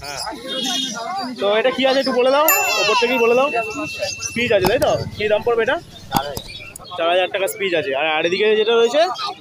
হ্যাঁ, তো এটা কি আছে একটু বলে দাও, ওপর থেকেই বলে দাও। স্পিচ আছে তাই তো? কী দাম পড়বে এটা? 4000 টাকা স্পিচ আছে। আর এদিকে যেটা রয়েছে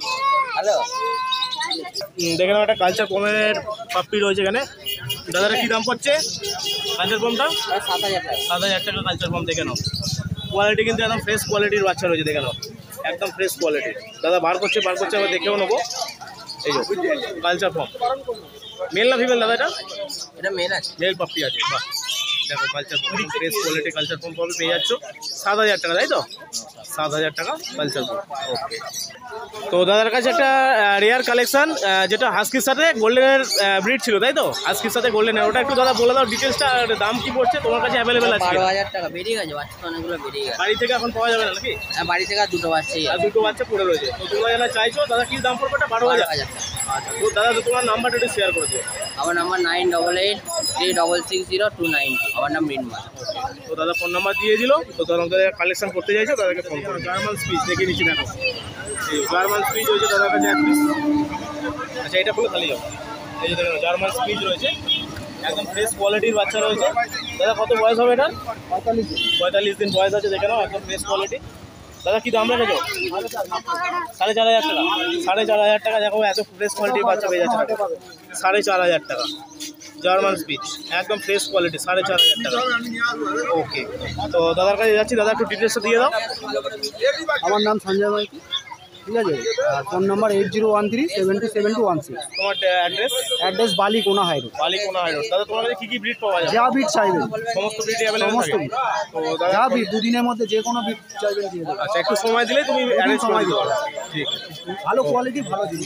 দেখে নাও, একটা কালচার পমের পাপ্পি রয়েছে এখানে। দাদারা কী দাম পড়ছে কালচার পমটা? 7000 টাকা কালচার পম। দেখে নাও, কোয়ালিটি কিন্তু একদম ফ্রেশ কোয়ালিটির বাচ্চা রয়েছে। দেখে নাও, একদম ফ্রেশ কোয়ালিটির। দাদা বার করছে, আবার দেখেও নেবো। এই যে কালচার পম, মেল না ফিমেল দাদা? এটা মেল আছে, মেল পাপ্পি আছে। বাহ, দেখো culture pom, fresh quality culture pom পাবে, পেয়ে যাচ্ছ 7000 টাকা তাই তো? 7000 টাকা কালচার পম। ওকে, তো দাদার কাছে একটা রেয়ার কালেকশন, যেটা হাস্কির সাথে গোল্ডেনের ব্রিড ছিল তাই তো? হাস্কির সাথে গোল্ডেনের, ওটা একটু দাদা বলে দাও ডিটেলসটা, দাম কি পড়ছে তোমার কাছে? অ্যাভেলেবেল আছে 12000 টাকা। বেরিয়ে গেছে বাচ্চা, অনেকগুলো বেরিয়ে গেছে। বাড়ি থেকে এখন পাওয়া যাবে না নাকি? হ্যাঁ, বাড়ি থেকে দুটো বাচ্চাই, আর দুটো বাচ্চা পড়ে রয়েছে। তো তোমরা যারা চাইছো দাদা কি দাম পড়বে? 12000। আচ্ছা, তো দাদা তোমার নাম্বারটা একটু শেয়ার করে দিও। আমার নাম্বার 9883660292। আমার নাম রিনমান। তো দাদা ফোন নাম্বার দিয়ে দিল। তো তোমাদের কালেকশন করতে চাইছো দাদাকে ফোন করো। জার্মান স্পিচ দেখে নিচ্ছি, দেখো জার্মান স্পিচ রয়েছে দাদার কাছে এক পিস। আচ্ছা, এটা পুরো খালি যাবে। এই যে দেখো জার্মান স্পিচ রয়েছে, একদম ফ্রেশ কোয়ালিটির বাচ্চা রয়েছে। দাদা কত বয়স হবে এটা? 45 দিন বয়স আছে। দেখে নাও, একদম ফ্রেশ কোয়ালিটি। দাদা কি দাম রেখেছো? 4500 টাকা। 4500 টাকা। দেখো এত ফ্রেশ কোয়ালিটির বাচ্চা পেয়ে যাচ্ছে। 4500 টাকা জার্মান স্পিচ, একদম ফ্রেশ কোয়ালিটি, 4500 টাকা। ওকে, তো দাদার কাছে যাচ্ছি। দাদা একটু ডিটেলসটা দিয়ে দাও। আমার নাম সঞ্জয় মাইতি, ঠিক আছে। আর ফোন নাম্বার 8013727216। তোমার address Balikona high road. Balikona high road. দাদা তোমার কাছে কী কী ব্রিড পাওয়া যায়? যা বিট চাইবেন সমস্ত ব্রিড অ্যাভেলেবল সমস্ত থাকে? বিট, তো দাদা যা বিট দুদিনের মধ্যে যে কোনো বিট চাইবেন দিয়ে দেবো। আচ্ছা, একটু সময় দিলে তুমি অ্যারেঞ্জ সময় দিতে পারো। ঠিক আছে, ভালো কোয়ালিটি, ভালো জিনিস।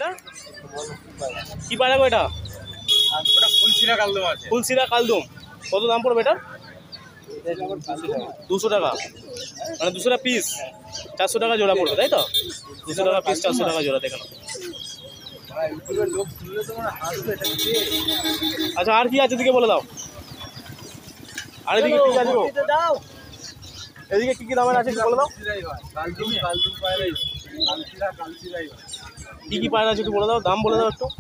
কী পায়রা গো এটা? ওটা ফুলশিরা কালদম আছে। ফুলশিরা কালদম। কত দাম পড়বে এটা? 200 টাকা, মানে 200 টাকা পিস, 400 টাকা জোড়া পড়বে তাই তো? 200 টাকা পিস, 400 টাকা জোড়া। দেখো, আচ্ছা আর কি আছে এদিকে বলে দাও। আর এদিকে কি আছে গো? এদিকে কি কি দামের আছে বলে দাও। কি কি পায়রা আছে একটু বলে দাও, দাম বলে দাও একটু।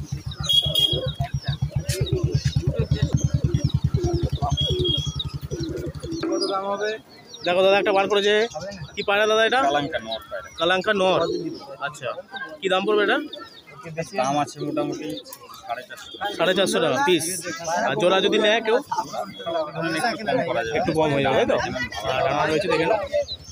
দাম হবে। দেখো দাদা একটা বার করেছে। কি পায়রা দাদা এটা? কালাঙ্কা নর। আচ্ছা, কি দাম পড়বে এটা? দাম আছে মোটামুটি 450 টাকা পিস। আর জোড়া যদি নেয় কেউ একটু কম হয়ে যাবে তাই তো? আর ডানা রয়েছে দেখে নাও।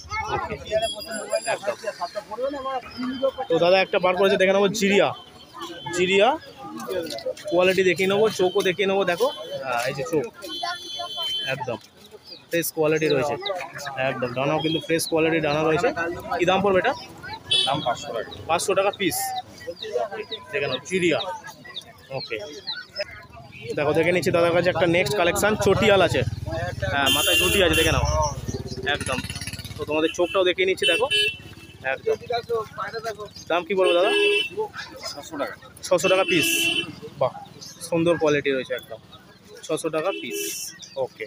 তো দাদা একটা বার করেছে, দেখে নেবো জিরিয়া। জিরিয়া কোয়ালিটি দেখিয়ে নেবো, চোখও দেখিয়ে নেবো। দেখো এই যে চোখ, একদম ফ্রেশ কোয়ালিটি রয়েছে, একদম ডানাও কিন্তু ফ্রেশ কোয়ালিটির ডানা রয়েছে। কী দাম পড়বে এটা? দাম 500 টাকা। 500 টাকা পিস। দেখে নাও চিড়িয়া। ওকে, দেখো দেখে নিচ্ছি দাদার কাছে একটা নেক্সট কালেকশান চটিয়াল আছে। হ্যাঁ, মাথায় চটি আছে, দেখে নাও একদম। তো তোমাদের চোখটাও দেখিয়ে নিচ্ছি, দেখো একদম। দাম কি বলবো দাদা? 600 টাকা। 600 টাকা পিস। বাহ, সুন্দর কোয়ালিটি রয়েছে একদম। 600 টাকা পিস। ওকে,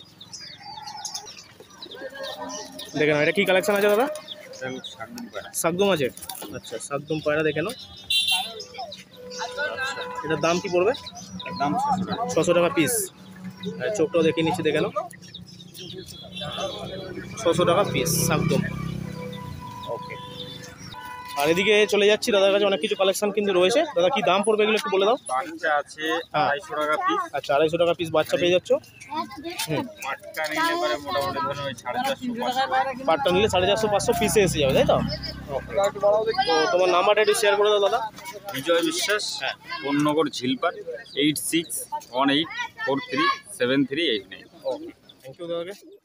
দেখে নাও এটা কি কালেকশান আছে দাদা? শাকদম আছে। আচ্ছা, শাকদম পায়রা দেখে নাও। এটার দাম কি পড়বে? দাম 600 টাকা। 600 টাকা পিস। চোখটাও দেখিয়ে নিচ্ছি, দেখে নাও 600 টাকা পিস শাকদম। ওকে, আর এদিকে চলে যাচ্ছি দাদার কাছে অনেক কিছু কালেকশন কিন্তু রয়েছে। দাদা কি দাম পড়বে এগুলো একটু বলে দাও। বাচ্চা আছে 250 টাকা পিস। আচ্ছা, 250 টাকা পিস বাচ্চা পেয়ে যাচ্ছ। মাঠটা নিলে পরে মোটামুটি ধরুন ওই 450-500। পাটটা নিলে 450-500 পিসে এসে যাবে তাই তো? তো তোমার নাম্বারটা একটু শেয়ার করে দাও দাদা। Bijoy Biswas, Konnagar Jhilpar, 8618437389। Okay, thank you দাদাকে।